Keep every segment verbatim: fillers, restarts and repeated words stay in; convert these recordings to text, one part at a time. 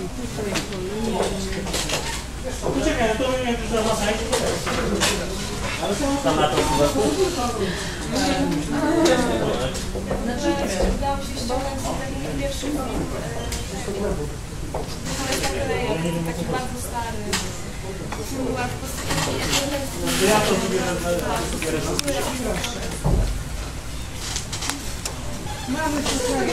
tutaj kolejny. Poczekaj, to my jak już zamasajcie, to ale co na to chyba? Znaczy, udało się ściągnąć taki pierwszy film. Taki bardzo stary. Była w postaci... Ja to sobie Mamy tutaj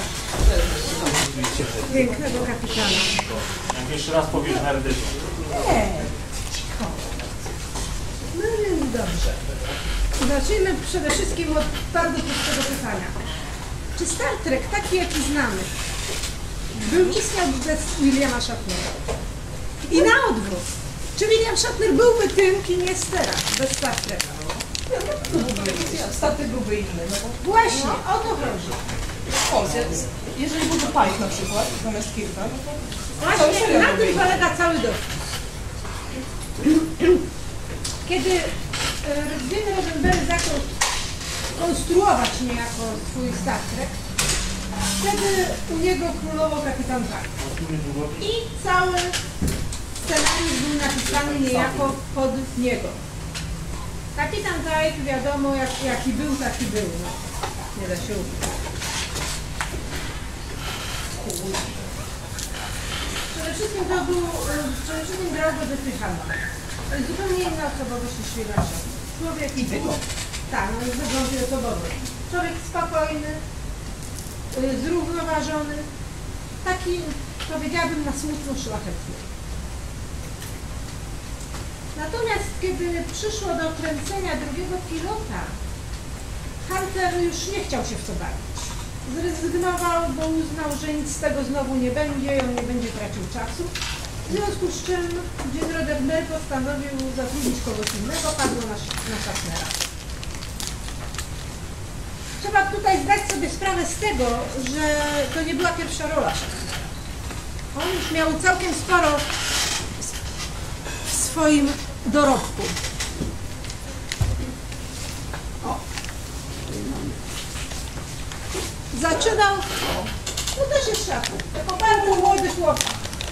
pięknego kapitana. Jak jeszcze raz powiesz na rydycie. Nie, cicho. No więc dobrze. Zacznijmy przede wszystkim od bardzo prostego pytania. Czy Star Trek, taki jaki znamy, był istniał bez Williama Shatnera? I na odwrót. Czy William Shatner byłby tym, kim jest teraz, bez Star Treka? Statek byłby inny. No bo Właśnie, o to chodzi. o, jeżeli byłby Pike na przykład, zamiast Kirka, no to Właśnie na tym polega cały dowcip. Kiedy Gene Roddenberry zaczął konstruować niejako swój Star Trek, wtedy u niego królował kapitan Pike. I cały scenariusz był napisany niejako pod niego. Kapitan Pike, wiadomo, jak, jaki był, taki był. No, nie da się ukryć. Przede wszystkim to był, przede wszystkim grał do Hunter. To jest zupełnie inna osobowość niż William Shatner. Człowiek i wygląd. Tak, no jest wygląd i osobowość. Człowiek spokojny, zrównoważony, taki, powiedziałabym, na smutno szlachetny. Natomiast kiedy przyszło do kręcenia drugiego pilota, Hunter już nie chciał się w to bawić. Zrezygnował, bo uznał, że nic z tego znowu nie będzie i on nie będzie tracił czasu. W związku z czym Gene Roddenberry postanowił zatrudnić kogoś innego, padło na, na Shatnera. Trzeba tutaj zdać sobie sprawę z tego, że to nie była pierwsza rola Shatnera. On już miał całkiem sporo w swoim dorobku. O. Zaczynał, no też jest Shatner, jako bardzo młody chłopak.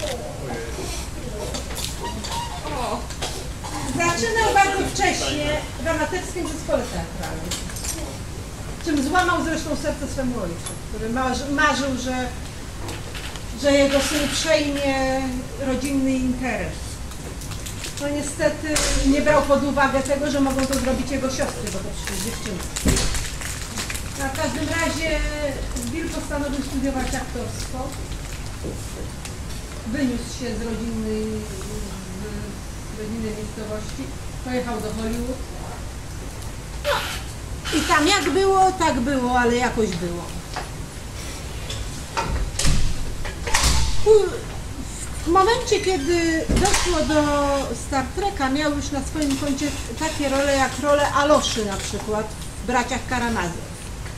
O. Zaczynał bardzo wcześnie w amatorskim zespole teatralnym, czym złamał zresztą serce swemu ojcu, który marzy, marzył, że, że jego syn przejmie rodzinny interes. No niestety nie brał pod uwagę tego, że mogą to zrobić jego siostry, bo to przecież dziewczyny. Na każdym razie Bill postanowił studiować aktorstwo. Wyniósł się z rodzinnej, z rodzinnej miejscowości, pojechał do Hollywood. No. I tam jak było, tak było, ale jakoś było. W momencie, kiedy doszło do Star Treka, miał już na swoim koncie takie role jak role Aloszy na przykład w Braciach Karamazow.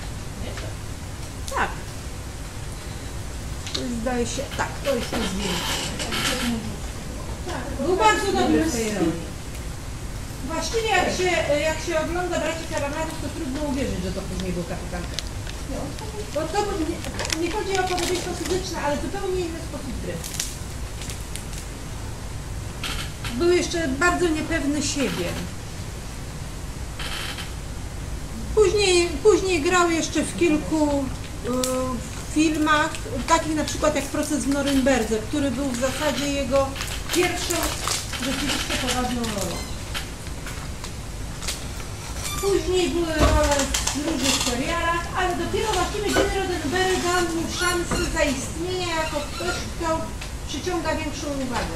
Tak. Zdaje się, tak, to jest to zdjęcie. Tak, był bardzo dobry w tej roli. Właściwie jak się, jak się ogląda Braci Karamazów, to trudno uwierzyć, że to później był kapitan. Bo to nie, nie chodzi o podobieństwo fizyczne, ale zupełnie inny sposób gry. Był jeszcze bardzo niepewny siebie. Później, później grał jeszcze w kilku y, filmach, takich na przykład jak Proces w Norymberdze, który był w zasadzie jego pierwszą rzeczywiście poważną rolą. Później były role w różnych serialach, ale dopiero właściwie Gene Roddenberry dał mu szansę zaistnienia jako ktoś, kto przyciąga większą uwagę.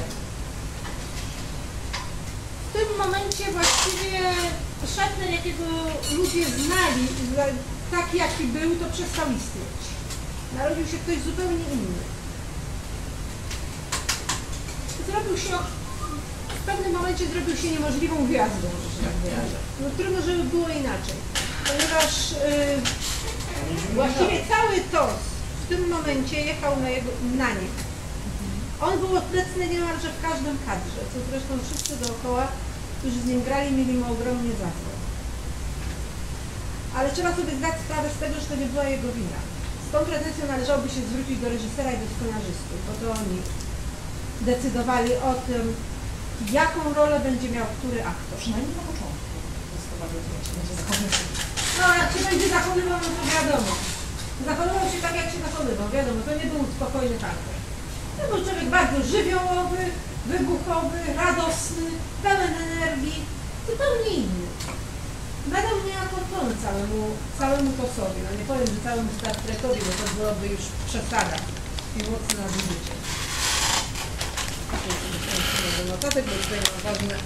W tym momencie właściwie Shatner, jakiego ludzie znali, taki jaki był, to przestał istnieć. Narodził się ktoś zupełnie inny. Zrobił się, w pewnym momencie zrobił się niemożliwą gwiazdą, że się tak wyrażę. No trudno, żeby było inaczej, ponieważ yy, właściwie cały tos w tym momencie jechał na, jego, na nim. On był obecny niemalże w każdym kadrze, co zresztą wszyscy dookoła, którzy z nim grali, mieli mu ogromnie za złe. Ale trzeba sobie zdać sprawę z tego, że to nie była jego wina. Z tą pretensją należałoby się zwrócić do reżysera i do scenarzystów, bo to oni decydowali o tym, jaką rolę będzie miał który aktor. Przynajmniej na początku. Testowanie będzie zachowywał. No, jak się będzie zachowywał, no to wiadomo. Zachowywał się tak, jak się zachowywał, wiadomo, to nie był spokojny charakter. To był człowiek bardzo żywiołowy, wybuchowy, radosny, pełen energii, zupełnie inny. Nadał niejako ton całemu, całemu tosowi, no nie powiem, że całemu Star Trekowi, bo to byłoby już przesada i mocno nadużycie. Notatek, bo tutaj mam ważne.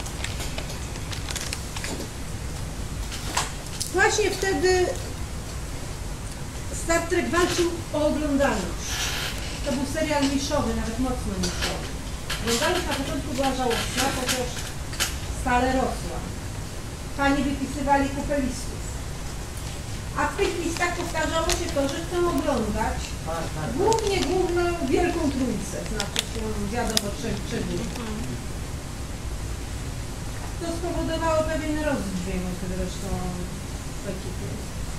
Właśnie wtedy Star Trek walczył o oglądalność. To był serial niszowy, nawet mocno niszowy. Oglądalność na początku była żałosna, chociaż stale rosła. Pani wypisywali kupę listów. A w tych listach powtarzało się to, że chcą oglądać głównie główną Wielką Trójcę, znaczy się wiadomo trzech przedmiotów. To spowodowało pewien rozdźwięk zresztą w ekipie.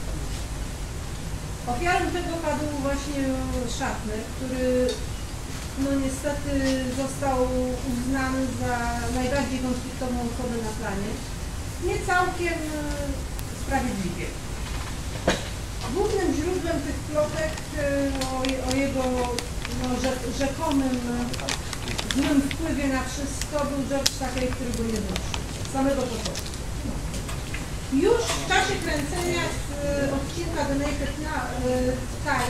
Ofiarą tego padł właśnie Shatner, który no niestety został uznany za najbardziej konfliktową osobę na planie. Nie całkiem sprawiedliwie. Głównym źródłem tych plotek o, o jego no, rzekomym złym wpływie na wszystko był George Takei, który go nie zniszczył. Z samego początku. Już w czasie kręcenia z odcinka The Naked Sky,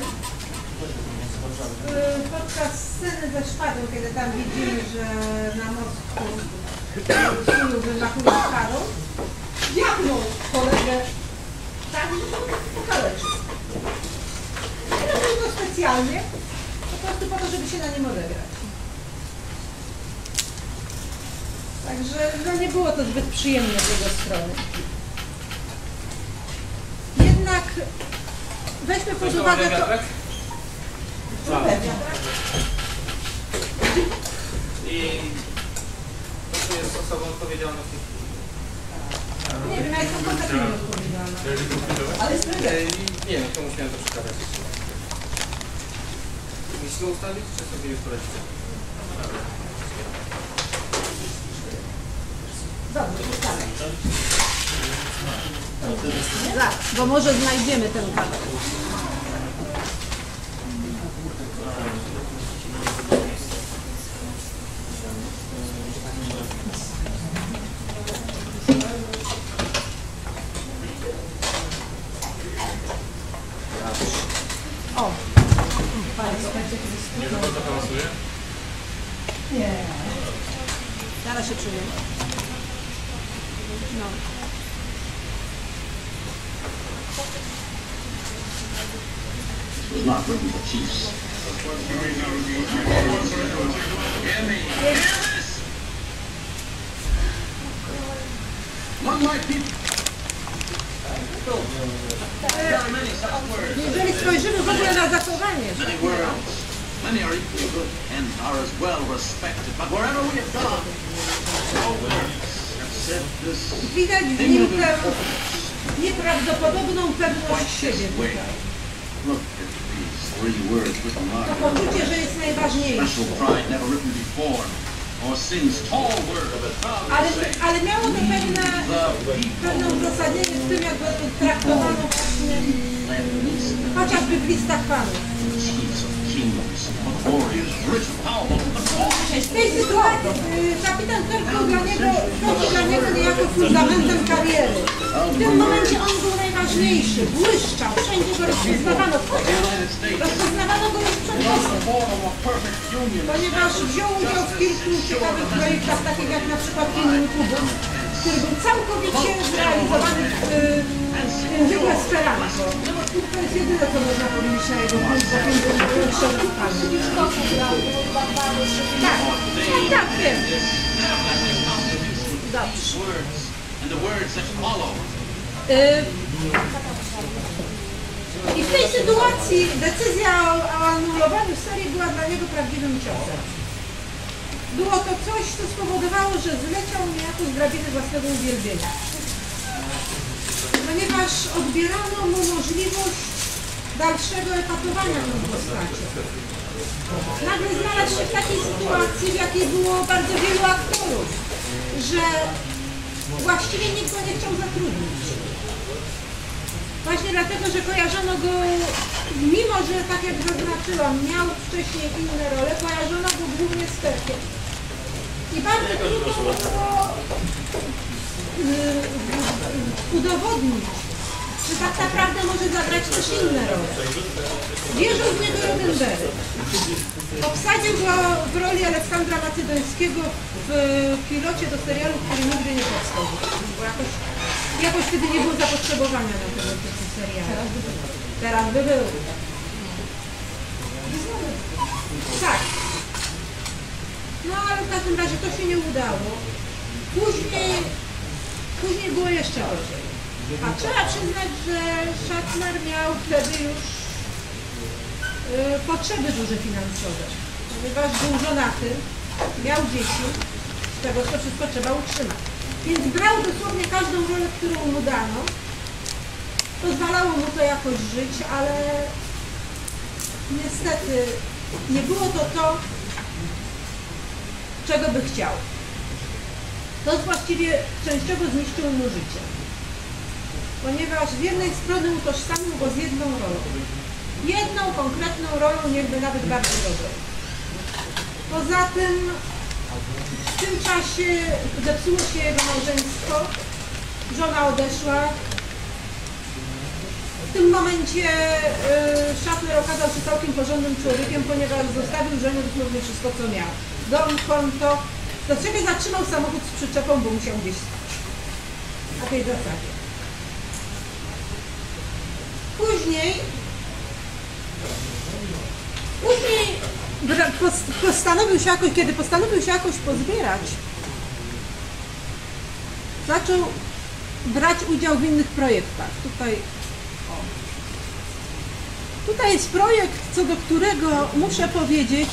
podczas sceny ze szpadą, kiedy tam widzimy, że na mostku sił wymachuje szpadą, diabnął kolegę tak, że to pokaleczył. I robił to specjalnie, po prostu po to, żeby się na nim odegrać. Także no, nie było to zbyt przyjemne z jego strony. Jednak weźmy pod uwagę to... I kto jest osobą odpowiedzialną w tej chwili? Nie wiem, ja jestem kompletnie odpowiedzialna. Ale jest premier. Nie wiem, komuś miałem to przekazać. Musimy ustalić, czy sobie już poradzicie? Dobrze, ustalę. Zaraz, bo może znajdziemy ten kadr. O! Nie. Zaraz się czuję. No. Was not written for chiefs. Among my people, there are many such words. Jeżeli spojrzymy w ogóle na zachowanie, Many worlds. Many are equally good and are as well respected. But wherever we have gone, all words have said this. widać w nim tę nieprawdopodobną pewność siebie tutaj. Look at these three words written To large. poczucie, że jest najważniejsze. Special pride never written before, or sin's tall word of a Ale, proud say. ale miało to pewne, pewne uzasadnienie w tym, jak go traktowano właśnie chociażby w listach panów. Chiefs of kingdoms, of warriors, rich and powerful, but always W tej sytuacji y, kapitan Kirk był dla niego, był dla niego niejako fundamentem kariery. W tym momencie on był najważniejszy, błyszczał, wszędzie go rozpoznawano, United States. rozpoznawano go już przed czasem. Form of perfect union. Ponieważ wziął udział w kilku ciekawych projektach, takich jak na przykład Film Kubus, który był całkowicie zrealizowany w języku esperanto. To jest jedyne, co można powiedzieć na jego punkt, bo film był przeryskany. Tak, tak, tak, wiem. Dobrze. Words and the words that follow. Y, I w tej sytuacji decyzja o, o anulowaniu serii była dla niego prawdziwym ciosem. Było to coś, co spowodowało, że zleciał niejako z drabiny własnego uwielbienia. Ponieważ odbierano mu możliwość dalszego epatowania tą postacią. nagle znalazł się w takiej sytuacji, w jakiej było bardzo wielu aktorów, że właściwie nikt go nie chciał zatrudnić. Właśnie dlatego, że kojarzono go, mimo że tak jak zaznaczyłam, miał wcześniej inne role, kojarzono go głównie z Kirkiem. I bardzo trudno było yy, udowodnić, że tak naprawdę może zagrać też inne role. Wierzył w niego Roddenberry. Obsadził go w roli Aleksandra Macedońskiego w pilocie do serialu, który nigdy nie powstał. Bo jakoś, jakoś wtedy nie było zapotrzebowania na tego typu serialu. Teraz by był. Tak. No ale w każdym razie to się nie udało. Później, później było jeszcze gorzej. A trzeba przyznać, że Shatner miał wtedy już y, potrzeby duże finansowe, ponieważ był żonaty, miał dzieci, z tego to wszystko trzeba utrzymać. Więc brał dosłownie każdą rolę, którą mu dano. Pozwalało mu to jakoś żyć, ale niestety nie było to to, czego by chciał. To właściwie częściowo zniszczyło mu życie. Ponieważ z jednej strony utożsamił go z jedną rolą. Jedną konkretną rolą, niechby nawet bardzo dobrą. Poza tym w tym czasie zepsuło się jego małżeństwo, żona odeszła. W tym momencie yy, Shatner okazał się całkiem porządnym człowiekiem, ponieważ zostawił żonie dosłownie wszystko, co miał. Dom, konto. Do czego zatrzymał samochód z przyczepą, bo musiał gdzieś stać. Na tej zasadzie. Później, później postanowił się jakoś, kiedy postanowił się jakoś pozbierać, zaczął brać udział w innych projektach. Tutaj, o. Tutaj jest projekt, co do którego muszę powiedzieć,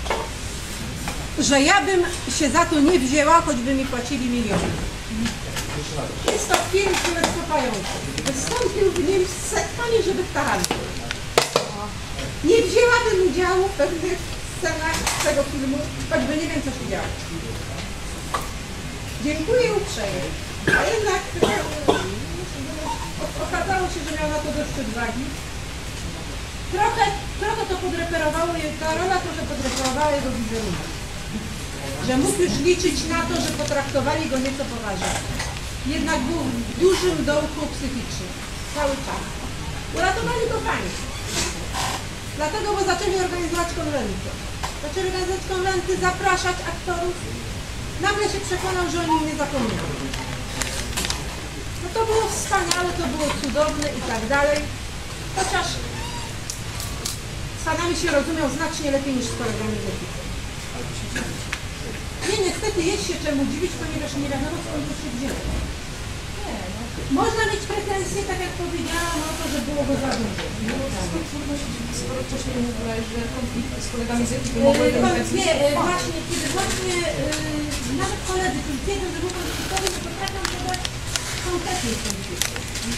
że ja bym się za to nie wzięła, choćby mi płacili miliony. Jest to film teleskopający. Wystąpił w nim z setkami żywych tarantów. Nie wzięłabym udziału w pewnych scenach z tego filmu, choćby nie wiem, co się działo. Dziękuję uprzejmie. A jednak okazało się, że miał na to dość odwagi. Trochę, trochę to podreperowało, ta rola trochę podreperowała jego wizerunek. Że mógł już liczyć na to, że potraktowali go nieco poważnie. Jednak był w dużym dołku psychicznym. Cały czas. Uratowali go państwo. Dlatego, bo zaczęli organizować konwenty. Zaczęli organizować konwenty, zapraszać aktorów. Nagle się przekonał, że o nim nie zapomniał. No to było wspaniałe, to było cudowne i tak dalej. Chociaż z fanami się rozumiał znacznie lepiej niż z kolegami z ekipy. Nie, niestety jest się czemu dziwić, ponieważ nie wiadomo, skąd to się wzięło. Można mieć pretensje, tak jak powiedziałam, o to, że było go za dużo. No, trudno się dziwić, skoro wcześniej mówiłaś, że konflikty z kolegami z ekipy mogły wynikać. Nie, właśnie, kiedy właśnie yy, nawet koledzy, którzy wiedzą, że był konfliktowy, nie potrafią podać konkretnie konfliktu.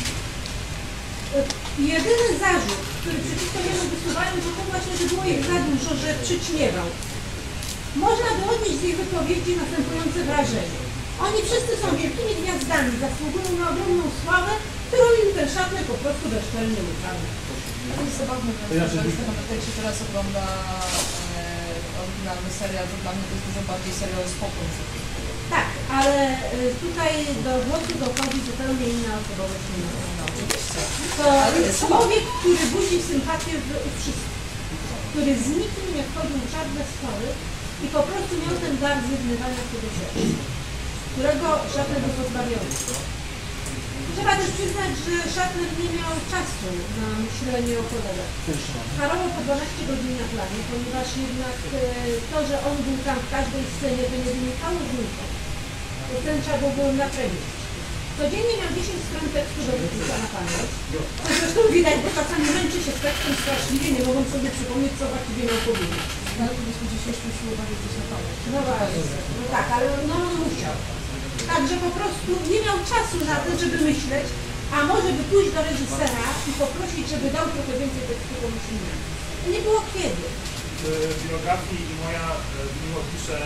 Jedyny zarzut, który przeciwko niemu wysuwają, to to właśnie, że było ich za dużo, że przyćmiewał. Można by odnieść z ich wypowiedzi następujące wrażenie. Oni wszyscy są wielkimi gwiazdami, zasługują na ogromną sławę, którą im ten Shatner po prostu bezczelnie ukradł. To jest zabawne, że jak się teraz ogląda e, oryginalny serial, to dla mnie to jest dużo bardziej serial spokój. Tak, ale tutaj do głosu dochodzi zupełnie inna osobowość. To jest człowiek, który budzi sympatię u wszystkich, który z nikim nie wchodził w żadne spory i po prostu miał ten dar zjednywania się do siebie, którego Shatner był pozbawiony. Trzeba też przyznać, że Shatner nie miał czasu na myślenie o kolegach. Harował po dwanaście godzin na planie, ponieważ jednak to, że on był tam w każdej scenie, to nie wynikało z niego. To ten trzeba było naprędzić. Codziennie miał dziesięć stron tekstu do wypicia na pamięć. To zresztą widać, bo czasami męczy się z tekstem straszliwie, nie mogą sobie przypomnieć, co właściwie miał powiedzieć. Ale to byśmy dzisiaj usiłowali gdzieś na pamięć. No właśnie, no tak, ale no on musiał. Także po prostu nie miał czasu na to, żeby myśleć, a może by pójść do reżysera i poprosić, żeby dał trochę więcej tekstu do myślenia. Nie było kiedy. biografii i moja mimo pisze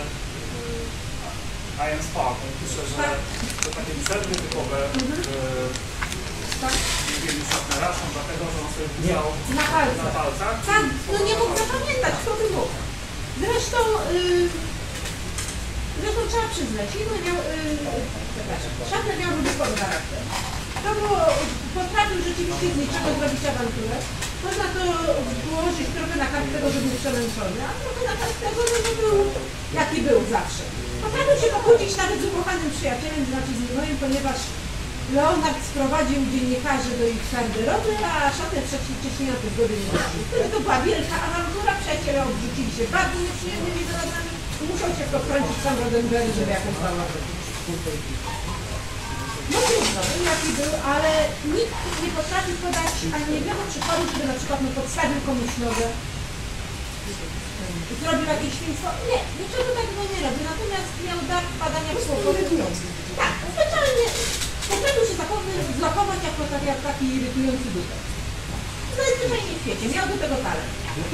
I am Spark, on pisze, że to takie przerwy typowe Jewgeni Schaffnera są dlatego, że on sobie pisał Na palcach. na palcach. Tak, no nie mógł zapamiętać, kto by mógł. Zresztą, yy, zresztą trzeba przyznać, jego miał, yy, przepraszam, Schaffner miał wybuchowy charakter. To było, potrafił rzeczywiście z niczego zrobić awanturę. Można to położyć trochę na kartę tego, że był przemęczony, a trochę na kartę tego, że był jaki był zawsze. Potrafił się pokłócić nawet z ukochanym przyjacielem, znaczy z moim, ponieważ Leonard sprowadził dziennikarzy do ich garderoby, a Schaffner wcześniej na to zgody nie dał. Wtedy to była wielka awantura, przyjaciele odrzucili się bardzo nieprzyjemnymi wyrazami i musiał się pokręcić sam Roddenberry, żeby jakąś małą zrobić. No trudno, był jaki był, ale nikt nie potrafił podać ani jednego przykładu, żeby na przykład no, podstawił komuś nogę, zrobił jakieś świństwo. Nie, niczego takiego nie robił, natomiast miał dar badania w słowo. Tak, zwyczajnie potrafił się zlokować jako taki, taki irytujący dupek. Najzwyczajniej w świecie, miał do tego talent.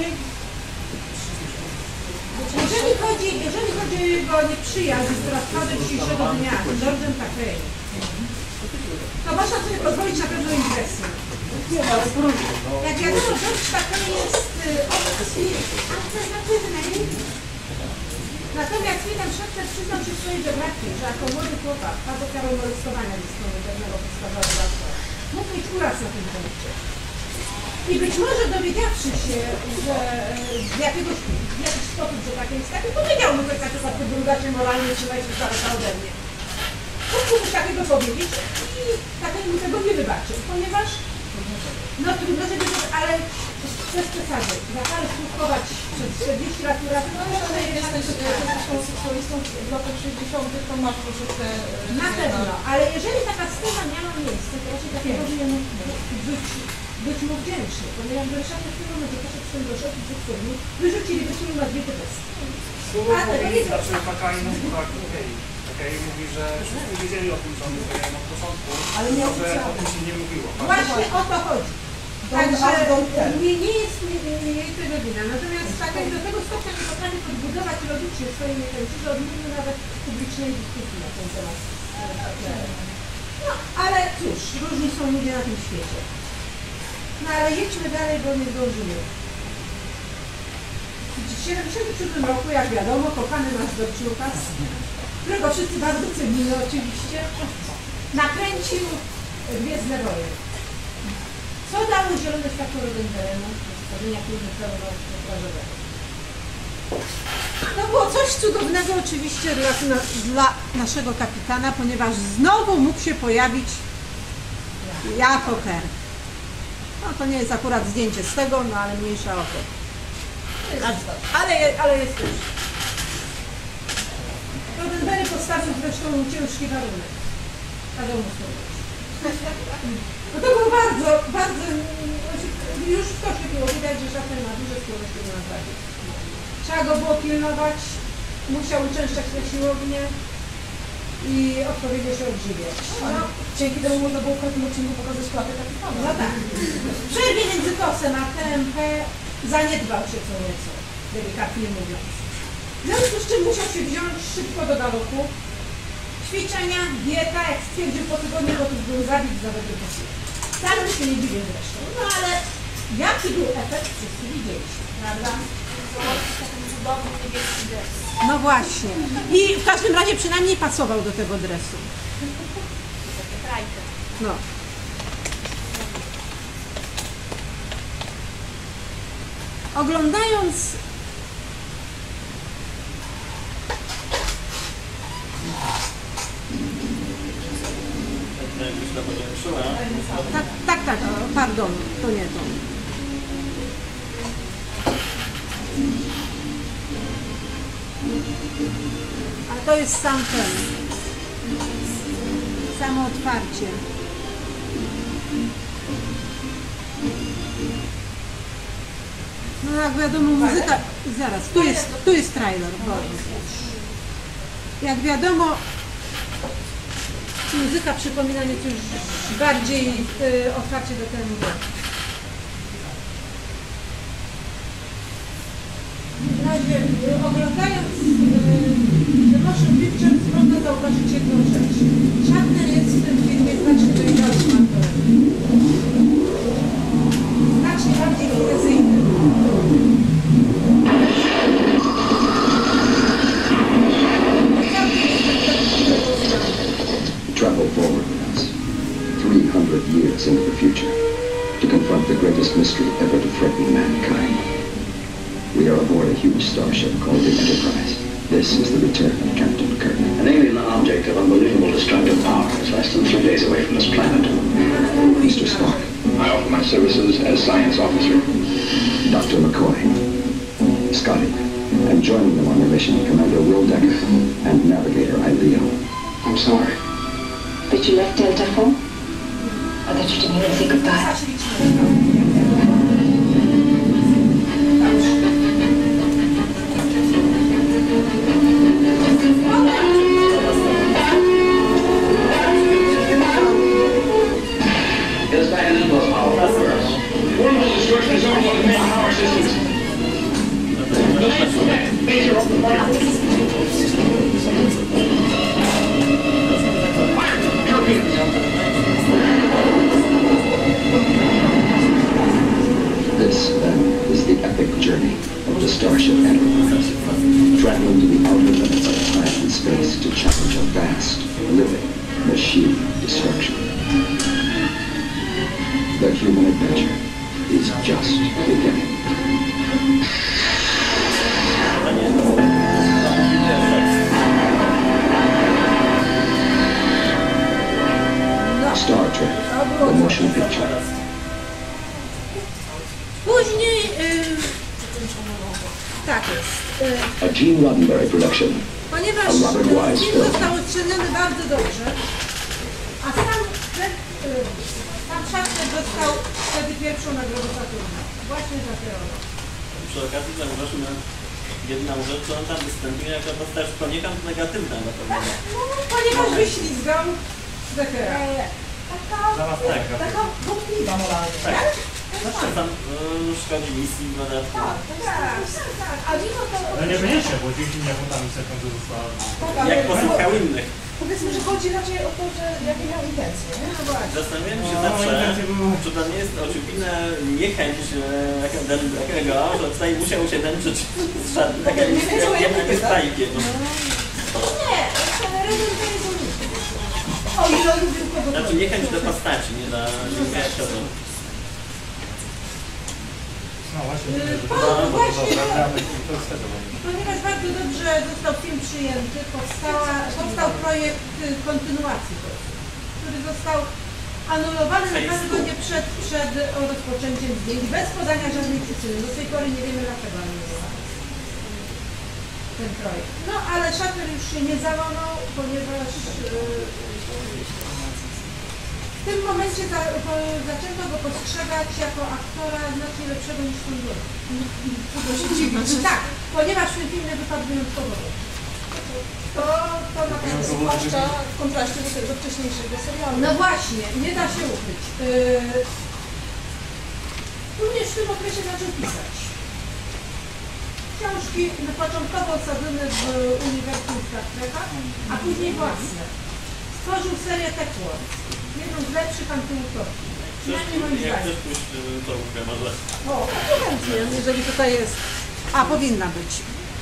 Jeżeli chodzi, jeżeli chodzi o jego nieprzyjaźń, która trwa do dzisiejszego dnia, z George'em Takei, to można sobie pozwolić na pewną impresję. Jak wiadomo, George Takei jest obcy, alternatywny. Natomiast Wilhelm Schaffner przyznał się w swojej biografii, że jako młody chłopak padł ofiarą molestowania ze strony pewnego podstawowego. Mógł mieć uraz na tym punkcie. I być może dowiedziawszy się, że w, jakiegoś, w jakiś sposób, że takie jest takie, powiedział mu ktoś na przykład w drugacie moralnie trzymaj się z daleka ode mnie. Mógł coś takiego powiedzieć i takiego mu tego nie wybaczył, ponieważ no trudno, żeby to, ale bez przesady. Zakary skutkować przez czterdzieści lat uratować, ale Jesteś taką seksualistą w latach sześćdziesiątych, to masz troszeczkę... na pewno, ale jeżeli taka scena miała miejsce, to raczej takie powinien być, być mu wdzięczny, ponieważ Schaffner w tym momencie poszedł z tym do szefu cudowni, wyrzuciliby się na dwie typesy. Słowo powiedzieć, znaczy Takei mówi tak, okej, Takei mówi, że wszyscy wiedzieli o tym, że on jest od początku, Ale nie że oficjalnie. o tym się nie mówiło. Właśnie o to chodzi. Także nie, nie jest jej tego wina. Natomiast Takei do tego stopnia nie potrafi podbudować logicznie swojej niechęci, że odmówił nawet publicznej dyskusji na ten temat. No, ale cóż, różni są ludzie na tym świecie. No ale jedźmy dalej, bo nie zdążymy. W tysiąc dziewięćset siedemdziesiątym siódmym roku, jak wiadomo, kochany nasz George Lucas, którego wszyscy bardzo cenimy oczywiście, nakręcił Gwiezdne Wojny. Co dało zielone światło Roddenberry'emu do stworzenia filmu pełnometrażowego? To było coś cudownego oczywiście dla, dla naszego kapitana, ponieważ znowu mógł się pojawić jako Kirk. No to nie jest akurat zdjęcie z tego, no ale mniejsza o to. Ale, ale jest też. Roddenberry postawił zresztą ciężki warunek. Kazał mu słuchać. No to było bardzo, bardzo, już w tocznie było widać, że Schaffner ma duże skłonności do nagrody. Trzeba go było pilnować, musiał uczęszczać na siłownię i odpowiednio się odżywiać. No, Dzięki temu można było w każdym odcinku pokazać klatę kapitana. no tak. W przerwie między kosem a T M P zaniedbał się co nieco, delikatnie mówiąc. W związku z czym musiał się wziąć szybko do galopu. Ćwiczenia, dieta, jak stwierdził po tygodniu, gotów był zabić za dobry posiłek. Wcale się nie dziwię zresztą. No ale jaki był efekt, wszyscy widzieliśmy, prawda? Taki cudowny niebieski dres. No właśnie. I w każdym razie przynajmniej pasował do tego dresu. Takie trajkę. No. Oglądając tak, tak, tak, o, pardon, to nie to. A to jest sam ten. Samo otwarcie. No jak wiadomo, muzyka... Zaraz, tu jest, tu jest trailer. Bo... Jak wiadomo, muzyka przypomina nieco już bardziej y, otwarcie do temu. razie y, oglądając y, The Motion Pictures można zauważyć jedną rzecz. Shatner jest w tym filmie znacznie najgorszym aktorem. Znacznie bardziej finezyjny. Travel forward with us, three hundred years into the future, to confront the greatest mystery ever to threaten mankind. We are aboard a huge starship called the Enterprise. This is the return of Captain Kirk. An alien object of unbelievable destructive power is less than three days away from this planet. Mister Spock. I offer my services as science officer. Doctor McCoy. Scotty. And joining them on their mission, Commander Will Decker and Navigator Ileo. I'm sorry. But you left Delta four? I thought you didn't even say goodbye. This man is the most powerful force. Wormhole destruction is over the main power systems. The lights are back. Major open the fire. Fire! Europeans! This, then, is the epic journey of the Starship Enterprise, traveling to the outer limits of time and space to challenge a vast, living, machine destruction. The human adventure is just beginning. Star Trek, the motion picture. Później, y, tak jest, y, A Gene Roddenberry production. ponieważ A Robert Wise film film. został oceniony bardzo dobrze, a sam, Fred, y, sam Shatner dostał wtedy pierwszą nagrodę Saturna, właśnie za tę rolę. Przy okazji zauważmy jedną rzecz, że on tam występuje jako postać poniekąd negatywna na pewno. No, ponieważ wyślizgał Deckera. Zaraz tak, Taka wątpliwa moralnie, tak. tak? Zawsze tam y, szkodzi misji w dodatku. Tak, tak, tak. A mimo to... Ale niekoniecznie, bo dzięki niemu ta misja końcu została... Tak, ale Jak posłuchał innych. powiedzmy, że chodzi raczej o to, że jakie miał intencje, nie? No właśnie. Zastanawiam się No, zawsze, intencje były- czy to nie jest oczywina niechęć takiego, że tutaj musiał się męczyć z żadnym takim Nie wiedział, jak jednym mówię, tak? stajkiem. Nie, Shatnerem to jest unik. O ile lubił kogo Znaczy niechęć do postaci, nie do niechęć do... No właśnie, Yy, że po- to było właśnie, zabrane i to z tego będzie. Ponieważ bardzo dobrze został film przyjęty, powstała, powstał projekt y, kontynuacji tego, który został anulowany na pewno przed, przed rozpoczęciem zdjęć, bez podania żadnej przyczyny. Do tej pory nie wiemy dlaczego anulowano ten projekt. No ale Shatner już się nie załamał, ponieważ y, w tym momencie za, po, zaczęto go postrzegać jako aktora znacznie lepszego niż on był. Trudno się dziwić. Tak, ponieważ ten film nie wypadł wyjątkowo. To, to na pewno. Zwłaszcza w kontraście do tego wcześniejszego serialu. No właśnie, nie da się ukryć. Yy, również w tym okresie zaczął pisać. Książki na początkowo osadzone w uniwersum Star Treka, a później własne. Stworzył serię Tech Wars. Jedną z lepszych antyutopii. Przynajmniej moim Jak zdaniem. chcesz pójść to mówię, może... O, to chętnie, jeżeli tutaj jest. A, powinna być.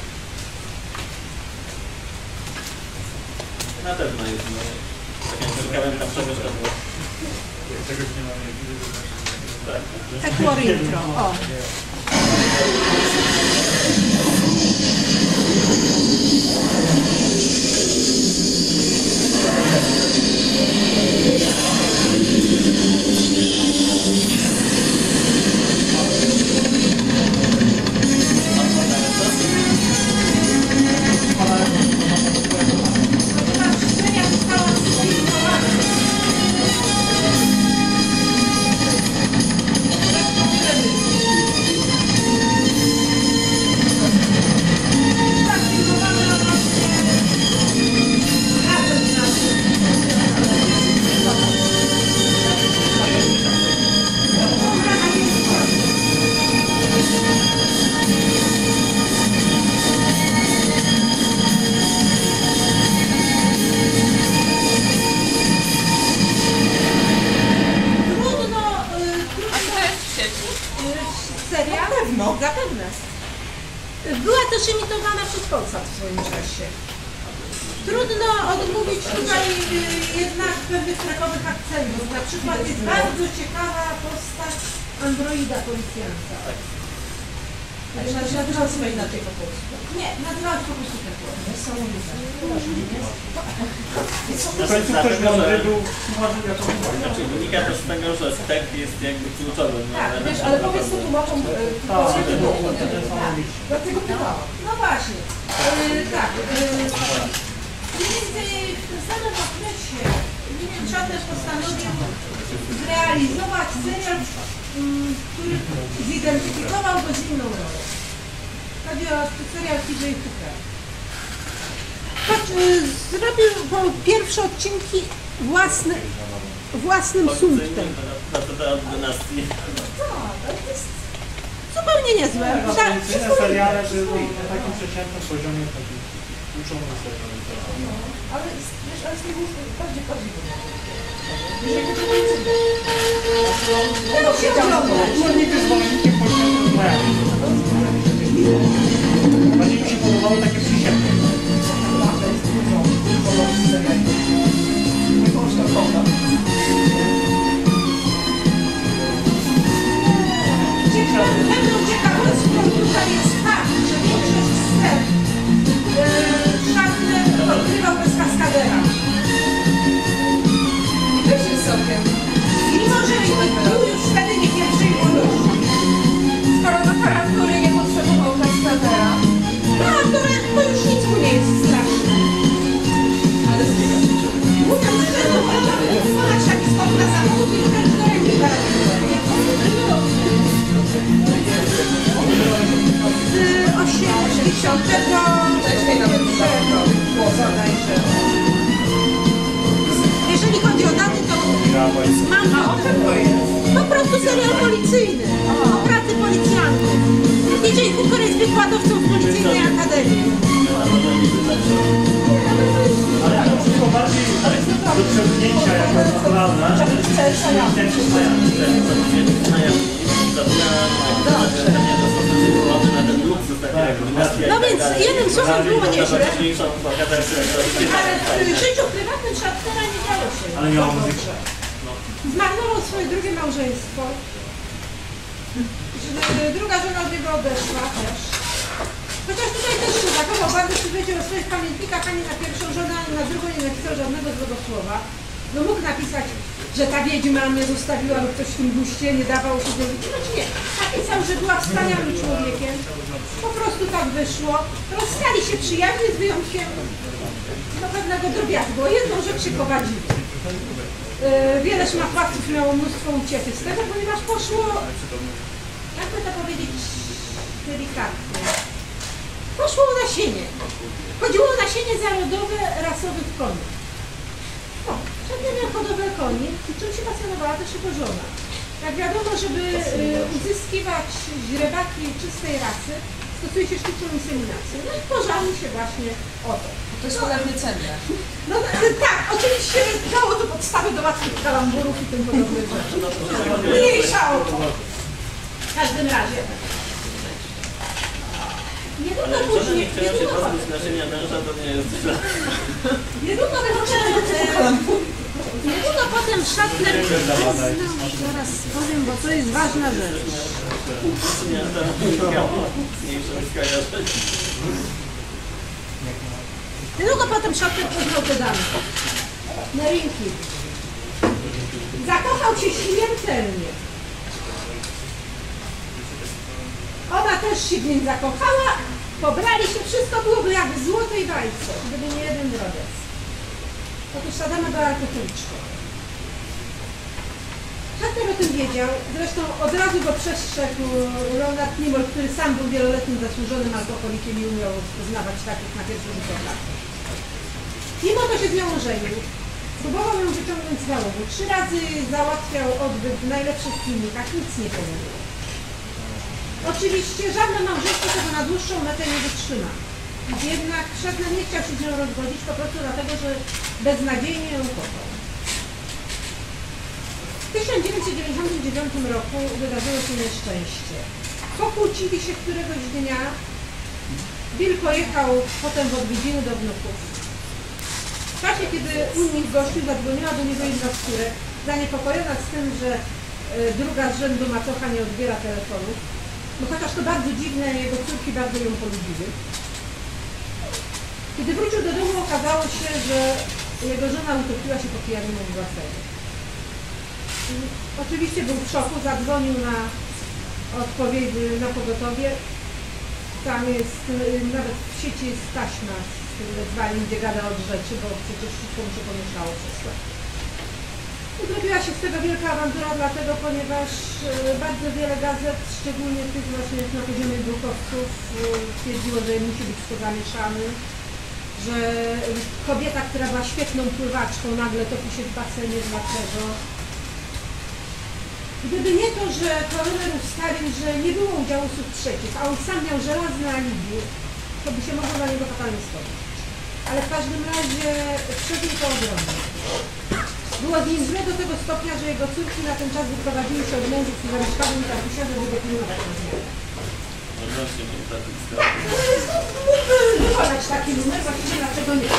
Na pewno jest, no. Tak jak szukałem tam czegoś tam było. Czegoś nie mam, nie widzę, że... Tak. Tech War intro. O. Tak, też emitowana przez Polsat w swoim czasie. Trudno odmówić tutaj y, jednak pewnych krakowych akcentów. Na przykład jest bardzo ciekawa postać androida policjanta. Ale nazywa sobie inaczej po polsku. Nie, nazywa się po prostu Tekło. Niesamowite. Na końcu ktoś mądry był tłumaczył, jak to tłumaczył. Znaczy wynika też z tego, że stek jest jakby kluczowym. Tak, Wiesz, ale powiedz to tłumaczom, y, Tak, co ty było. Dlatego pytałam. No właśnie. Yy, tak. Yy, mniej więcej w tym samym okresie Linian Schatter postanowił zrealizować serial, mm, który zidentyfikował go z inną rolą. Chodzi o serial T J Hooker. Choć, yy, zrobił po pierwsze odcinki własne, własnym sumptem. Na to od dynastii. Tak, ale to jest zupełnie niezłe. Tak, Inne seriale były na takim przeciętnym poziomie, takim uczonym serialem. Ale wiesz, ale z tego bardziej, bardziej tego się ogląda. Człowiek jest zwolennikiem poziomów Miami. Bardziej mi się podobało takie przysięgnie. Pewną ciekawostką tutaj jest fakt, że większość scen Schatter odgrywał bez kaskadera. Weź sobie. Mimo, że był już wtedy nie pierwszej młodości. Skoro do tarantury nie potrzebował kaskadera. No, które to już nic mu nie jest straszne. Ale zbiega. Mówiąc szczerze, można wykonać taki skok na samochód i też do ręki karabinowej. Z osiemdziesiątego pierwszego bodajże. Jeżeli chodzi o daty, to mam po prostu serial policyjny, o pracy policjantów. T J Hooker jest wykładowcą w policyjnej akademii. Ale to wszystko bardziej do przebrnięcia jako naturalne. Ten No więc jednym słowem było nieźle, ale w życiu prywatnym Schattera nie dało się. Ale miała muzykę. Zmarnował swoje drugie małżeństwo. Druga żona od niego odeszła też. Chociaż tutaj też się zachował, bardzo się wiedział o swoich pamiętnikach, ani na pierwszą żonę, ani na drugą nie napisał żadnego złego słowa. No mógł napisać, że ta wiedźma mnie zostawiła lub coś w tym guście, nie dawało się z nią wycinać. Nie. Napisał, że była wspaniałym człowiekiem. Po prostu tak wyszło. Rozstali się przyjaźnie z wyjątkiem no, pewnego drobiazgu. O jedną rzecz się powadzili. Yy, wiele szmachławców miało mnóstwo uciechy z tego, ponieważ poszło, jakby to powiedzieć delikatnie, poszło o nasienie. Chodziło o nasienie zarodowe rasowych koni. No, Schatter miał hodowlę koni, czym się pasjonowała też jego żona. Jak wiadomo, żeby y, uzyskiwać źrebaki czystej rasy, stosuje się sztuczną inseminację. No i pożarł się właśnie o to. To jest cholernie cenne. No y, tak, oczywiście dało to podstawy do łatwych kalamburów i tym podobnych rzeczy. Mniejsza o to. W każdym razie. Niedługo Ale żona później, nie chciała się niedługo, pozbyć nasienia męża, to nie jest źle. niedługo potem, niedługo potem Schatter przyznał, zaraz powiem, bo to jest ważna rzecz. Nie, to mniejsze skojarzenie. Niedługo potem Schatter poznał te damy. Nerinki. Zakochał się śmiertelnie. Ona też się w nim zakochała, pobrali się, wszystko byłoby jak w złotej bajce, gdyby nie jeden drobiazg. Otóż ta dama była alkoholiczką. Schatter o tym wiedział, zresztą od razu go przestrzegł Leonard Nimoy, który sam był wieloletnim zasłużonym alkoholikiem i umiał poznawać takich na pierwszy rzut oka. Mimo to się z nią ożenił. Próbował ją wyciągnąć z załogu. Trzy razy załatwiał odbyt w najlepszych klinikach, nic nie pomogło. Oczywiście żadne małżeństwo tego na dłuższą metę nie wytrzyma. Jednak Schatter nie chciał się z nią rozgodzić po prostu dlatego, że beznadziejnie ją kochał. W tysiąc dziewięćset dziewięćdziesiątym dziewiątym roku wydarzyło się nieszczęście. Pokłócili się któregoś dnia, Bill pojechał potem w odwiedziny do wnuków. W czasie, kiedy u nich gościu, zadzwoniła do niego jedna z córek, zaniepokojona z tym, że y, druga z rzędu macocha nie odbiera telefonu, bo chociaż to bardzo dziwne, jego córki bardzo ją polubiły. Kiedy wrócił do domu, okazało się, że jego żona utopiła się po pijanemu w basenie. Oczywiście był w szoku, zadzwonił na odpowiedź na pogotowie. Tam jest, nawet w sieci jest taśma z tym wezwaniem, gdzie gada od rzeczy, bo przecież wszystko mu się pomieszało przez to. Zrobiła się z tego wielka awantura, dlatego, ponieważ bardzo wiele gazet, szczególnie tych właśnie na poziomie drukowców, twierdziło, że musi być w to zamieszany, że kobieta, która była świetną pływaczką, nagle topi się w basenie, dlaczego. Gdyby nie to, że koroner ustalił, że nie było udziału osób trzecich, a on sam miał żelazne alibi, to by się mogło dla niego fatalnie skończyć. Ale w każdym razie przeżył to ogromnie. Było z nim źle do tego stopnia, że jego córki na ten czas wyprowadziły się od mężów i zamieszkały u tatusia, żeby dopilnować rozmiarę. Wykonać taki numer, właściwie dlaczego nie.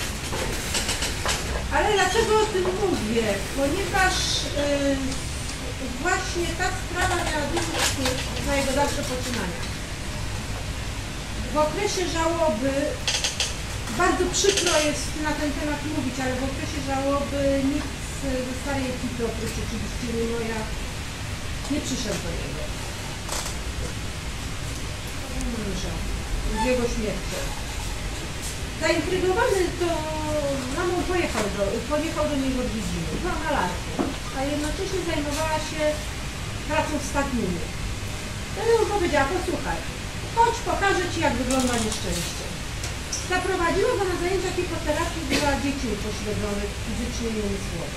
Ale dlaczego o tym mówię? Ponieważ yy, właśnie ta sprawa miała duży wpływ na jego dalsze poczynania. W okresie żałoby, bardzo przykro jest na ten temat mówić, ale w okresie żałoby nikt ze starej ekipy, oprócz oczywiście nie moja, nie przyszedł do niego. Męża, z jego śmiercią. Zaintrygowany to mamą pojechał do, pojechał do niego odwiedziny, była malarką, a jednocześnie zajmowała się pracą w stadninie. Wtedy mu powiedziała, posłuchaj, chodź, pokażę ci, jak wygląda nieszczęście. Zaprowadziła go na zajęcia hipoterapii dla dzieci upośledzonych fizycznie i umysłowo.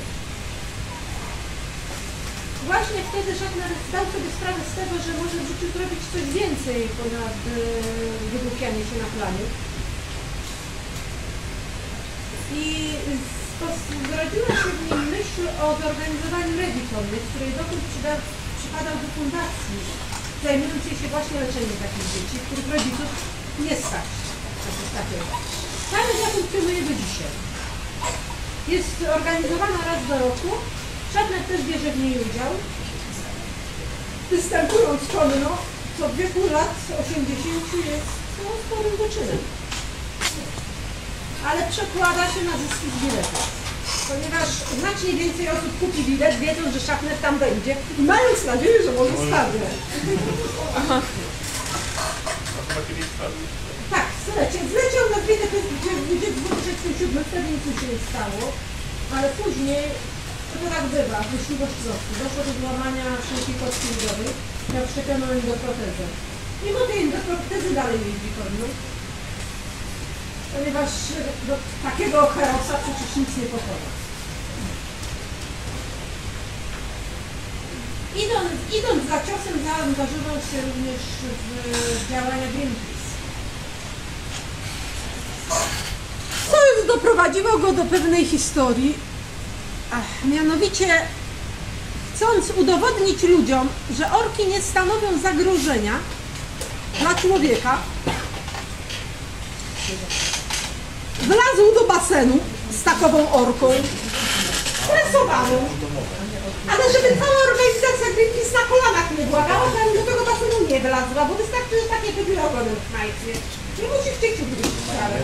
Właśnie wtedy Schaffner zdał sobie sprawę z tego, że może w życiu zrobić coś więcej ponad e, wygłupianie się na planie. I zrodziła się w nim myśl o zorganizowaniu Redditorny, z której dochód przypadał do fundacji zajmującej się właśnie leczeniem takich dzieci, których rodziców nie stać na coś takiego. Ta media funkcjonuje do dzisiaj. Jest organizowana raz do roku. Schaffner też bierze w niej udział, występując konno, co w wieku lat osiemdziesięciu jest no, sporym wyczynem. Ale przekłada się na zyski z biletu, ponieważ znacznie więcej osób kupi bilet, wiedząc, że Schaffner tam będzie i mając nadzieję, że może spadnie. Tak, zleciał, zleciał na zbiegę w dwa tysiące siódmym, wtedy nic mu się nie stało, ale później to tak bywa, wyśliwość wzrostu. Doszło do złamania szynki kostki udowej, miał wszczepioną endoprotezę. Mimo tej endoprotezy dalej jeździ konno, ponieważ do takiego herosa przecież nic nie pokona. Idąc, idąc za ciosem, zaangażował się również w działania Greenpeace. Co już doprowadziło go do pewnej historii, Ach, mianowicie chcąc udowodnić ludziom, że orki nie stanowią zagrożenia dla człowieka, wlazł do basenu z takową orką, stresowaną, ale żeby cała organizacja Greenpeace na kolanach nie błagała, to bym do tego basenu nie wlazła, bo wystarczy, że takie wybyle ogonem w knajpie. Nie musi chcieć użyć sprawę.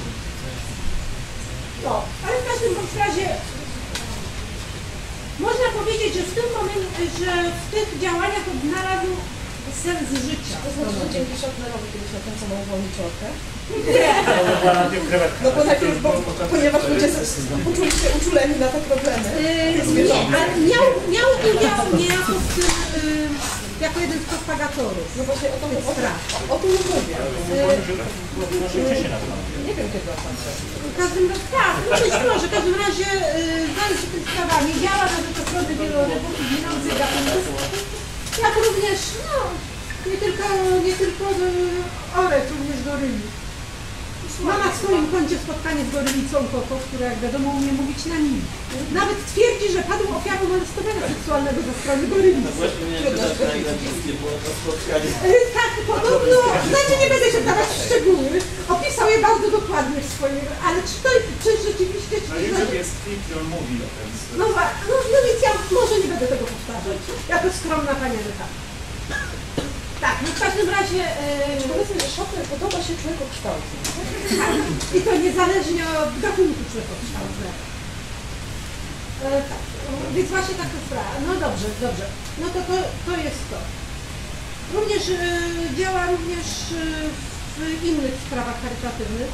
No, ale w każdym bądź razie można powiedzieć, że w tym momencie, że w tych działaniach odnalazł sens życia. To znaczy, że dzięki Schaffnerowi kiedyś na tym samą wolnić orkę? Nie! No bo najpierw, bo, ponieważ ludzie poczuli się uczuleni na te problemy. Yy, nie, ale miał, miał udział niejako w tym, yy, jako jeden z propagatorów. No właśnie o to, o, o, o tym mówię. Yy, nie wiem kiedy on W każdym razie, tak, no być może, w każdym razie yy, zajął się tymi sprawami, działa na rzecz ochrony wielorybowych i ginących gatunków, jak również, no, nie tylko, nie tylko orek, również goryli. Ma na swoim koncie spotkanie z gorylicą Koko, która jak wiadomo umie mówić na nim. Nawet twierdzi, twierdzi, że padł ofiarą molestowania seksualnego ze strony goryli. No właśnie nie czytać najlepsze, było to spotkanie. Tak, podobno, znaczy nie będę się wdawać w szczegóły, opisał je bardzo dokładnie w swoim, ale czy to czy rzeczywiście... Czy Na to, YouTube jest klip, gdzie on mówi o tym. no, no, no więc ja może nie będę tego powtarzać, jako skromna panienka. Tak, no w każdym razie... Yy, Powiedzmy, że Chopin podoba się człowiekokształtnie. tak, i to niezależnie od gatunku człowiekokształtnego. E, tak, więc właśnie taka sprawa. No dobrze, dobrze. No to to, to jest to. Również e, działa również e, w innych sprawach charytatywnych.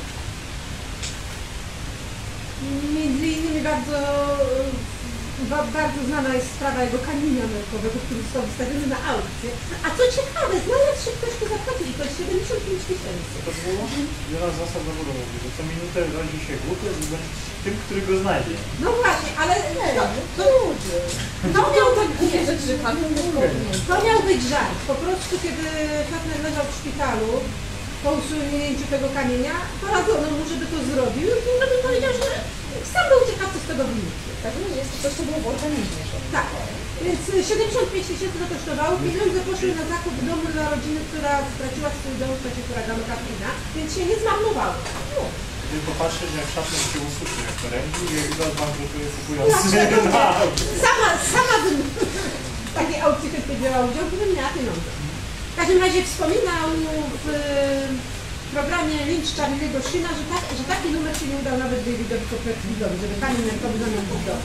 Między innymi bardzo, e, ba, bardzo znana jest sprawa jego kamienia nerkowego, który został wystawiony na aukcję. A co ciekawe, znalazł się ktoś, kto zapłacił i to jest siedemdziesiąt pięć tysięcy. To było jedna z zasad zawodu mówi, że co minutę rodzi się głód, będzie tym, który go znajdzie. No właśnie, ale to, to, to miał być, nie, że kamień to miał być żart. Po prostu kiedy Hafner leżał w szpitalu po usunięciu tego kamienia, poradzono mu, żeby to zrobił i żeby powiedział, że sam był ciekaw, co z tego wyniknie. Tak, no jest to coś, co było w organizmie. Tak, więc siedemdziesiąt pięć tysięcy to kosztowało, pieniądze poszły na zakup domu dla rodziny, która straciła swój dom w czasie huraganu Katrina, więc się nie zmarnowało. No. Gdyby popatrzeć, jak Schaffner się ususzy jak to ręki i jak go bankrutuje Dlaczego? kupujący. Sama, sama bym w takiej aukcji chętnie brała udział, gdybym miała pieniądze. W każdym razie wspominał w programie Lynch Charlie'ego Sheena, że, tak, że taki numer się nie udał nawet Davidowi Copperfieldowi, żeby kamień nerkowy zamiast w domu.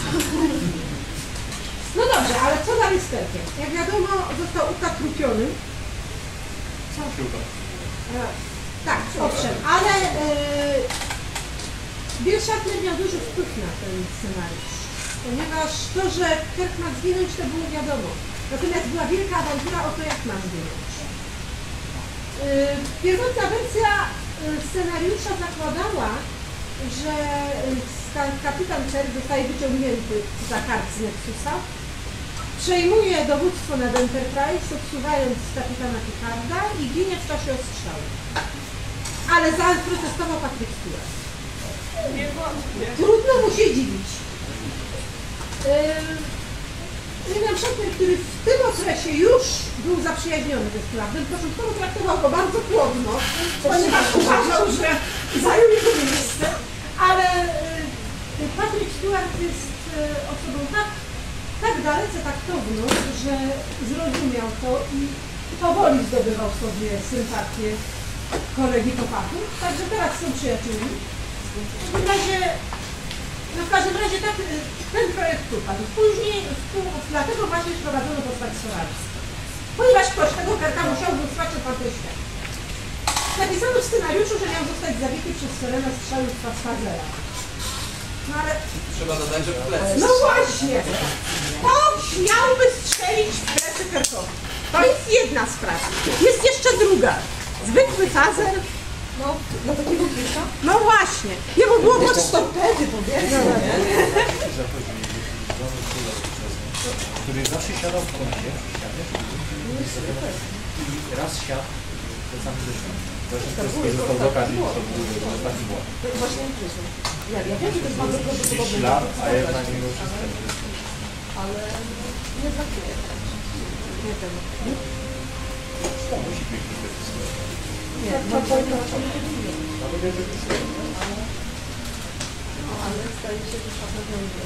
No dobrze, ale co dalej z Perkiem? Jak wiadomo, został ukatrupiony. Sam się uda. Tak, owszem, ale yy, Bill Shatner miał duży wpływ na ten scenariusz, ponieważ to, że Kirk ma zginąć, to było wiadomo. Natomiast była wielka awantura o to, jak ma zginąć. Yy, pierwotna wersja scenariusza zakładała, że kapitan Kirk zostaje wyciągnięty za kark z Nexusa, przejmuje dowództwo nad Enterprise, odsuwając kapitana Picarda i ginie w czasie ostrzału. Ale zaprotestował Patrick Stewart. Trudno mu się dziwić. William Shatner, który w tym okresie już był zaprzyjaźniony ze Stewartem, początkowo traktował go bardzo chłodno, ponieważ uważał, że zajął jego miejsce, ale Patrick Stewart jest osobą tak, tak dalece taktowną, że zrozumiał to i powoli zdobywał sobie sympatię kolegi Topatów, także teraz są przyjaciółmi. W każdym razie, no w każdym razie tak, ten projekt upadł. Później, dlatego właśnie wprowadzono postać Solaris. Ponieważ ktoś tego karta musiał wysłać od tamtej świat. Napisano w scenariuszu, że miał zostać zabity przez Serena strzałów Fazera. No ale... Trzeba dodać, że w plecy. No właśnie! Ktoś miałby strzelić w plecy Kirkowi. To jest jedna sprawa. Jest jeszcze druga. Zwykły Fazer. No, dla takiego klienta? No właśnie. Jemu było potrzebne. Wtedy powiedzmy, nie? Który zawsze siadał w kącie, w ścianie, i raz siadł, to sam zresztą. To jest z okazji, to taki było. Właśnie interesuje. Ja, ja wiem, że to jest bardzo trzydzieści lat, a jednak mimo wszystko. Ale nie traktuję. Nie wiem. To musi być wszystko. Nie, no to nie ale zdaje się, że Shatner nie jest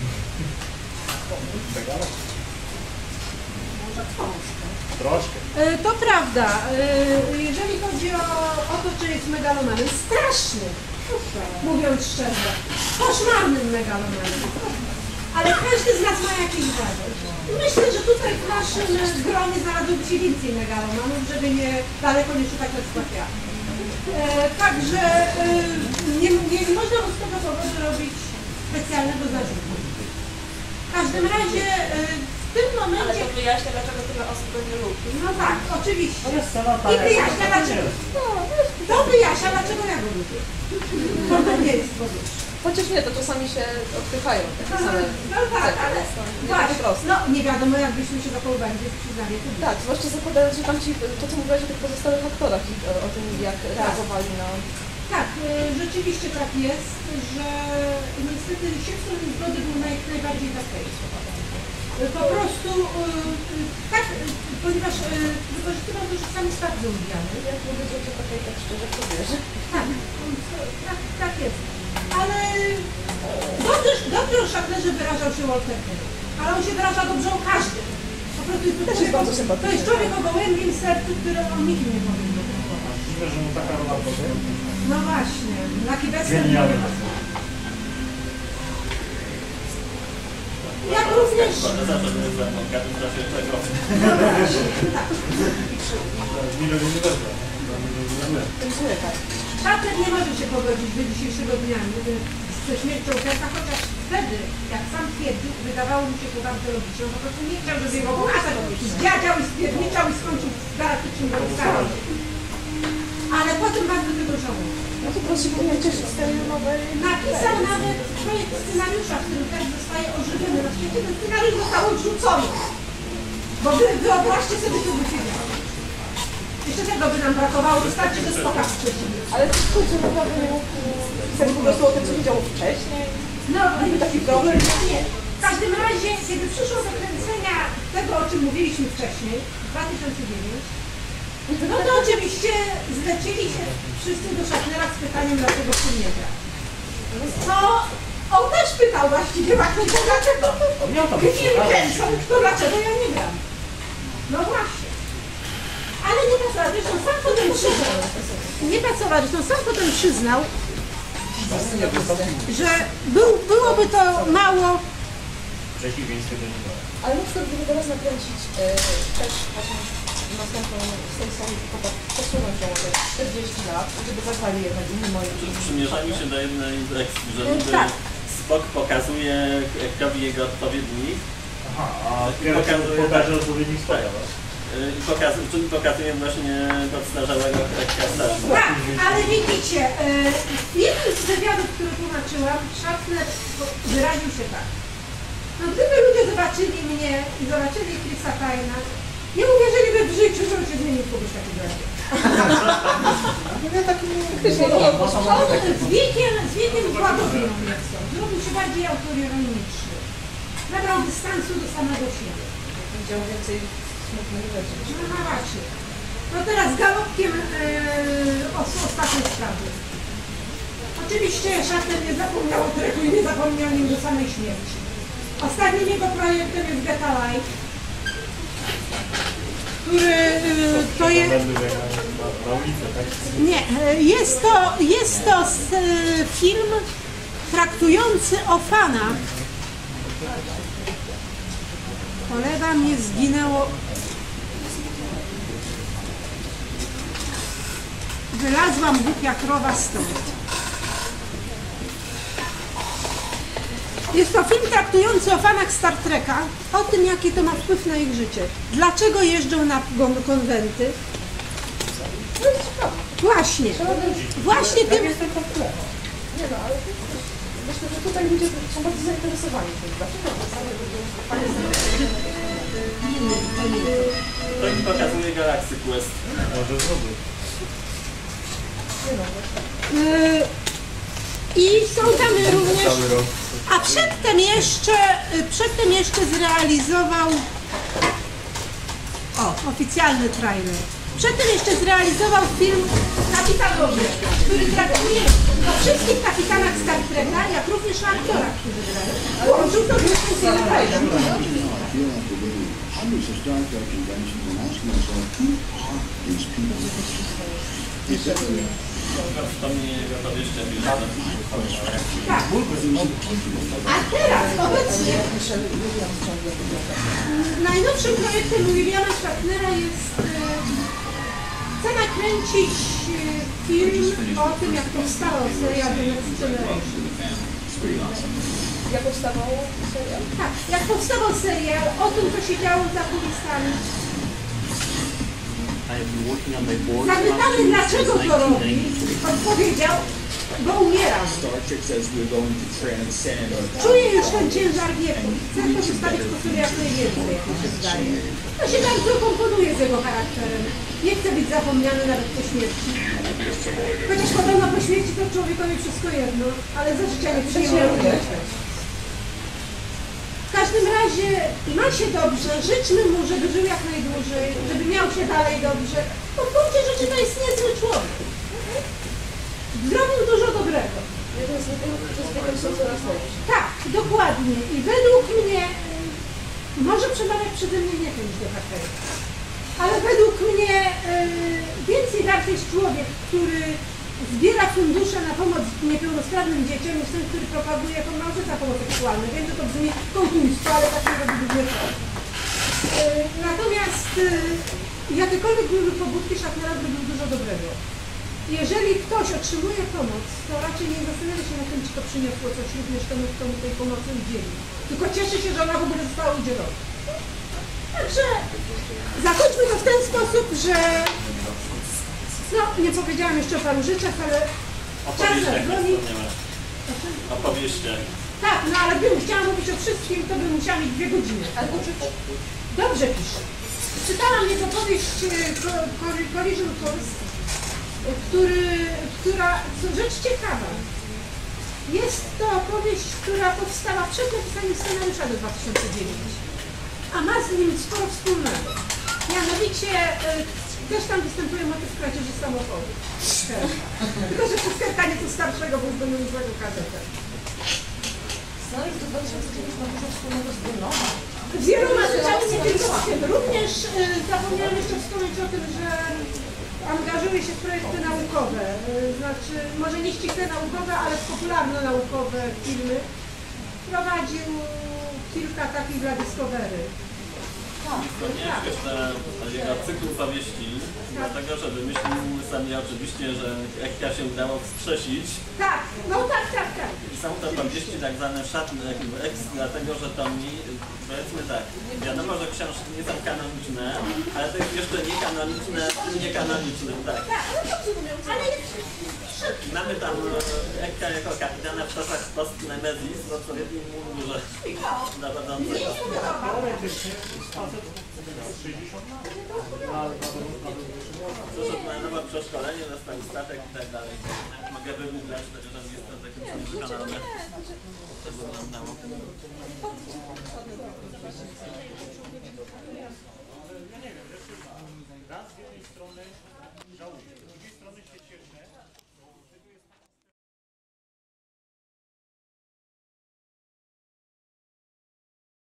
może książkę. Troszkę. To prawda. Jeżeli chodzi o, o to, czy jest megalomanem, straszny, mówiąc szczerze, koszmarnym megalomanem. Ale każdy z nas ma jakieś wady. Myślę, że tutaj w naszym gronie znalazłoby się więcej megalomanów, żeby nie daleko nie szukać od sklepia. E, także e, nie, nie, nie można mu z tego powodu robić specjalnego zarzutu. W każdym razie e, w tym momencie... Ale to wyjaśnia, dlaczego tyle osób go nie lubi. No tak, oczywiście. I I wyjaśnia dlaczego. To wyjaśnia dlaczego ja go lubię. To nie jest powód. Chociaż nie, to czasami się odpychają takie same. No tak, ale nie właśnie, tak prosto. no nie wiadomo, jakbyśmy się zachowywali, gdzie przyznali. Tak, zwłaszcza zakładając, że tam ci, to co mówiłaś o tych pozostałych aktorach i o, o tym, jak reagowali na... Tak, y, rzeczywiście tak jest, że niestety Siewson Zgody był naj, najbardziej bardziej tak jest. Po prostu yy, tak, yy, ponieważ yy, wykorzystywał to, że sam jest bardzo lubiany. Jak mówię, że to tak, tak szczerze to wierzę. Tak, tak, tak jest. Ale dobrze, dobrze o Shatnerze wyrażał się Walter Hill, ale on się wyraża dobrze o każdym. Po prostu jest to, Też jest bardzo sympatyczny. to jest człowiek o gołębim sercu, który o nikim nie powinien denerwować. Myślę, że mu taka rola podoba. No właśnie, Lucky Bester. Genialne. Jak również... Zawsze to jest zamknięty, w każdym czasie czego. No właśnie, tak. Milion nie wezmę. Shatner nie może się pogodzić do dzisiejszego dnia ze śmiercią Kirka, chociaż wtedy, jak sam twierdził, wydawało mi się to bardzo logiczne. Po prostu nie chciał, żeby jego bohater zdziadział i spierniczał i skończył w galaktycznym rozstawem. Ale potem bardzo tego żałował. No to proszę powinien cieszyć z tej nowej... Napisał nawet projekt scenariusza, w którym też zostaje ożywiony. Na świecie ten scenariusz został odrzucony. Bo wy, wyobraźcie sobie, co by się działo. Jeszcze tego by nam brakowało, wystarczy, że spokać wcześniej. Ale to kurczę, naprawdę nie mógł pisać po prostu o tym, co widział wcześniej. No, Jakby taki problem. nie. W każdym razie, kiedy przyszło do kręcenia tego, o czym mówiliśmy wcześniej, dwa tysiące dziewiąty, no to oczywiście zlecieli się wszyscy do Shatnera z pytaniem, dlaczego w tym nie gra. To on też pytał właściwie właśnie, to dlaczego film kręcą, to dlaczego ja nie gram. No właśnie. Ale nie pracował, zresztą sam potem przyznał, nie pracował, zresztą sam potem przyznał, że był, byłoby to mało. Przeciwieństwie do niego. Ale na przykład gdyby teraz nakręcić e, też właśnie następną z tej samej przesunąć ją o te czterdzieści lat, żeby zagrali jednak inni moi. Przymierzamy się do jednej lekcji, że niby Tak. Spock pokazuje Kirkowi jego odpowiednik. Aha, a Kirk pokaże odpowiednik Spocka, tak? I pokaz, czyli pokazuje właśnie podstarzałego Kirka starszego. Tak, ale widzicie, w jednym z wywiadów, który tłumaczyłam, Shatner wyraził się tak. No gdyby ludzie zobaczyli mnie i zobaczyli Chrisa Pine'a, nie uwierzyliby w życiu, że on się zmienił w kogoś takiego jak ja. Z wiekiem, z wiekiem złagodził mnie w sobie. Zrobił się bardziej autoironiczny. Nabrał dystansu do samego siebie. Widział więcej smutnych rzeczy. No właśnie. No teraz galopkiem yy, os ostatniej sprawy. Oczywiście Shatner nie zapomniał o Treku i nie zapomniał nim do samej śmierci. Ostatnim jego projektem jest Get Alive, który yy, to jest... Nie, jest to, jest to z, yy, film traktujący o fanach. Kolega mnie zginęło. Wylazłam głupia krowa stąd. Jest to film traktujący o fanach Star Treka, o tym, jaki to ma wpływ na ich życie. Dlaczego jeżdżą na konwenty? Właśnie. Właśnie tym... Nie no, ale myślę, że tutaj ludzie są bardzo zainteresowani tym. Dlaczego same ludzie fajnie To im pokazuje Galaxy Quest. Może zrobić. Yy, I są tam również... A przedtem jeszcze, przedtem jeszcze zrealizował... O, oficjalny trailer. Przedtem jeszcze zrealizował film Kapitanowie, który traktuje o wszystkich kapitanach Star Treka, jak również o aktorach, którzy grają. Połączył to dyskusyjny trailer. Hundreds of Star Trek conventions and ask myself, who are these people? Wspomnienie to jeszcze Tak. A teraz obecnie najnowszym projektem Williama Shatnera jest e, chce nakręcić e, film o tym, jak powstała seria The Next Generation. Jak powstawał serial? Tak, jak powstawał serial o tym, co się działo za kulisami. Zapytany, dlaczego to robi, odpowiedział, bo umieram. Czuję już ten ciężar wieku. Chcę pozostawić po sobie jak najwięcej, jak mi się zdaje. To się bardzo komponuje z jego charakterem. Nie chce być zapomniany nawet po śmierci. Chociaż podobno po śmierci to człowiekowi wszystko jedno, ale za życia nie przyjmuje. razie ma się dobrze, życzmy mu, żeby żył jak najdłużej, żeby miał się dalej dobrze. Bo w gruncie rzeczy to jest niezły człowiek. Zrobił dużo dobrego. Jeden z tych, którzy z wiekiem są coraz lepsi. Tak, dokładnie. I według mnie, może przemawiać przede mnie nie wiem, do Hakera, ale według mnie yy, więcej wart jest człowiek, który zbiera fundusze na pomoc niepełnosprawnym dzieciom, niż ten, który propaguje pełnoletnia pomoc seksualna. Wiem, że to brzmi konkuństwo, ale tak nie robi dużo. Yy, natomiast yy, jakiekolwiek były pobudki, Szafnera zrobił dużo dobrego. Jeżeli ktoś otrzymuje pomoc, to raczej nie zastanawia się na tym, czy to przyniosło coś również temu, kto mu tej pomocy udzieli. Tylko cieszy się, że ona w ogóle została udzielona. Także zakończmy to w ten sposób, że no, nie powiedziałam jeszcze o paru rzeczach, ale czas nas goni. Opowieście. Tak, no ale gdybym chciała mówić o wszystkim, to bym musiała mieć dwie godziny. Ale dobrze pisze. Czytałam jego powieść Collision Course, który, która, co rzecz ciekawa, jest to opowieść, która powstała przed napisaniem scenariusza do dwa tysiące dziewiątego, a ma z nim sporo wspólnego. Mianowicie y, też tam występuje motyw kradzieży samochodu. Tylko, że Pusterka nieco starszego, bo do niezłego kadeta. Scenariusz do dwa tysiące dziewiątego ma dużo wspólnego z Brunoma. Z wieloma rzeczami, nie tylko z tym. Również y, zapomniałam jeszcze wspomnieć o tym, że angażuje się w projekty naukowe, znaczy może nie ściśle naukowe, ale popularno-naukowe filmy. Prowadził kilka takich dla Discovery. Wspomniałeś jeszcze jego cyklu powieści, dlatego że wymyślił sami oczywiście, że jak się udało wskrzesić. Tak, no tak, tak, tak. I są to powieści tak zwane szatne, jakby eks, dlatego że to mi, powiedzmy tak, wiadomo, że książki nie są kanoniczne, ale to jest jeszcze niekanoniczne, niekanoniczne, tak. Ale I mamy tam Ekka jako kapitana w czasach post-Nemezis w odpowiednim mundurze dowodzącego. Przyszedł na nowe przeszkolenie, dostał statek i tak dalej. Mogę wygooglać, że jest to takim samym kanałem. To wyglądało.